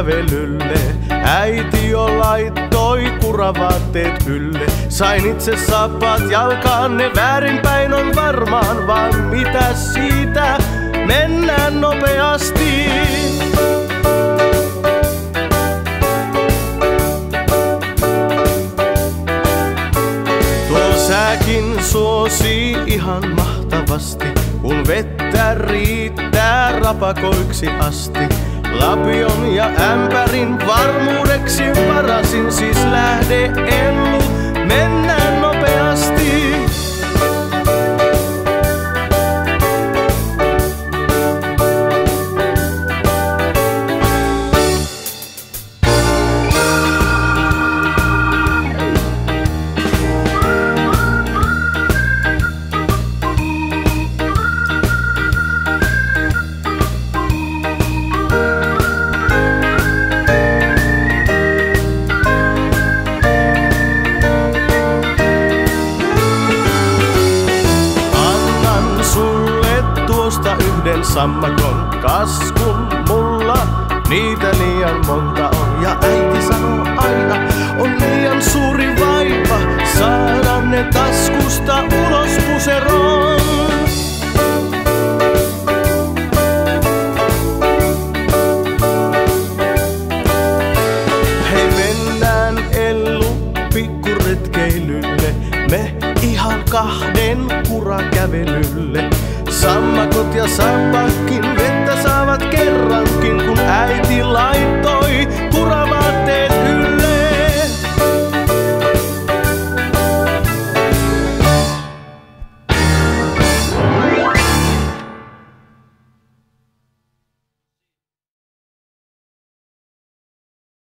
kävelylle. Äiti jo laittoi kuravaatteet ylle. Sain itse saappaat jalkaan, ne väärinpäin on varmaan, vaan mitä siitä, mennään nopeasti. Tuo sääkin suosii ihan mahtavasti, kun vettä riittää rapakoiksi asti. Lapion ja ämpärin varmuudeksi varasin, siis lähde Ellu, mennään nopeasti. Yhden sammakon kaskun mulla, niitä liian monta on. Ja äiti sanoo aina, on liian suuri vaiva saada ne taskusta ulos puseroon. Hei, mennään Ellu pikkuretkeilylle, me ihan kahden kurakävelylle. Sammakot ja saappaat